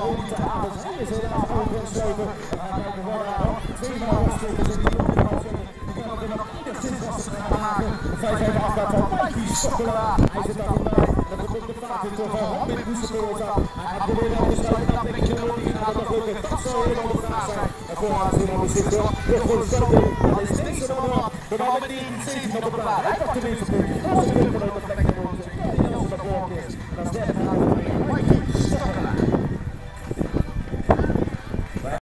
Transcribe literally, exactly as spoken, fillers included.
niet te halen. Hij is helaas overgesloten. We gaan kijken wat er aan. Twee maal ruststrikkers in die onderkant zetten. Dan kan het er nog enigszins lastig gaan maken. vijf even afgaat van Mikey Stokkola. Hij zit daar voorbij. Dan komt de vaart weer terug van Robin Boesekoort aan. Hij probeert al te sluiten. Dat denk je nog niet. Gaat nog lukken. Dat zal helemaal overgaan zijn. En vooraan is helemaal bezicht wel. Terug voor de stoten. Dat is deze dan nog. De bal met negentien op de plaat. Hij pakt de winst. Dat is een punt van de plek. Dat is de voorkeur. Dat is derde.